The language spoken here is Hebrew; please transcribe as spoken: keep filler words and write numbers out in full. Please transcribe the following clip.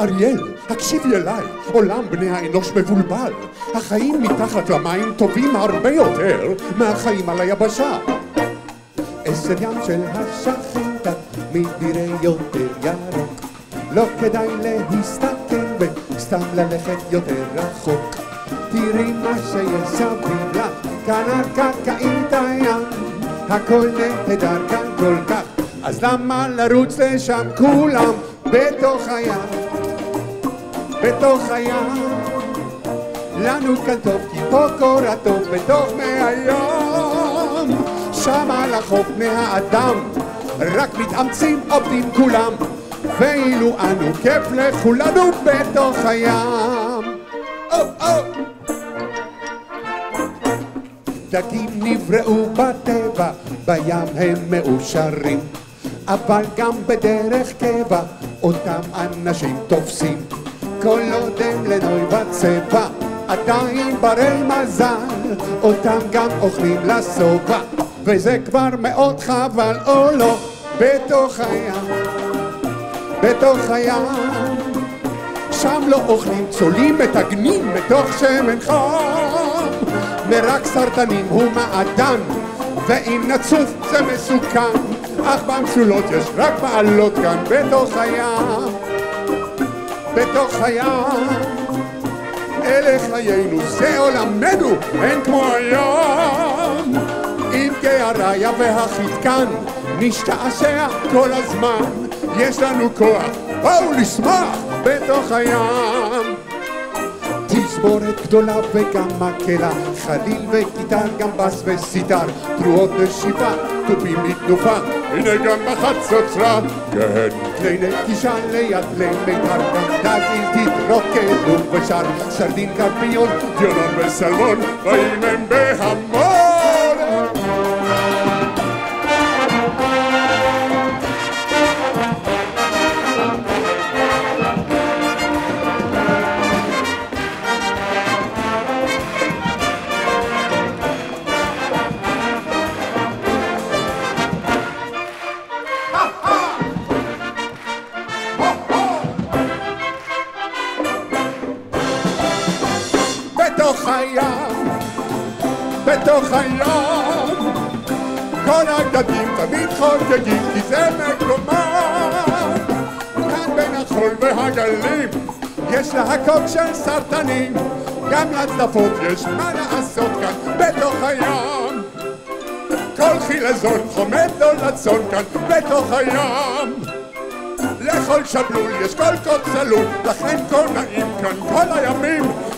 אריאל, הקשיבי אליי, עולם בני האנוש מבולבל. החיים מתחת למים טובים הרבה יותר מהחיים על היבשה. עשר ים של השכן תמיד נראה יותר ירוק. לא כדאי להסתכן וסתם ללכת יותר רחוק. תראי מה שיש סביב לך, כאן על קרקעית הים. הכל נהדר כאן כל כך, אז למה לרוץ לשם כולם בתוך הים? בתוך הים לנו כאן טוב, כי פה קורה טוב בתוך מי הים. שם על החוף בני האדם רק מתאמצים עובדים כולם, ואילו אנו כיף לכולנו בתוך הים. או או דגים נבראו בטבע, בים הם מאושרים, אבל גם בדרך קבע אותם אנשים תופסים. כל עוד הם לנוי בצבע, עדיין ברי מזל, אותם גם אוכלים לסובה, וזה כבר מאוד חבל, או לא, בתוך הים. בתוך הים שם לא אוכלים, צולים מטגנים מתוך שמן חם. מרק סרטנים הוא מעדן, ואם נצוף זה מסוכן, אך במשולות יש רק מעלות כאן בתוך הים. בתוך הים אלה חיינו, זה עולמנו, אין כמו הים. עם געריה והחיתקן נשתעשע כל הזמן, יש לנו כוח, בואו נשמח בתוך הים. תזמורת גדולה וגם מקהלה, חליל וגיטר, גם בס וסיטר, תרועות נשיפה, תופים מתנופה, הנה גם בחצוצרה. כן, כלי נטישה ליד כלי מיתר, גם דגים תתרוקדו ושר, סרדין קרפיון, דיונון וסלמון, באים הם בהמון. בתוך הים, בתוך הים, כל הגדדים תמיד חוגגים, כי זה מקומם. כאן בין החול והגלים יש להקות של סרטנים, גם לצדפות יש מה לעשות כאן בתוך הים. כל חילזון חומד לו לצון כאן בתוך הים. לכל שבלול יש כל קוד צלול, לכן כל נעים כאן כל הימים.